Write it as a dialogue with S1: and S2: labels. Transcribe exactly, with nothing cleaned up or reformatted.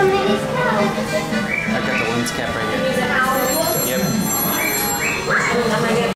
S1: I've got the lens cap right here. Yep.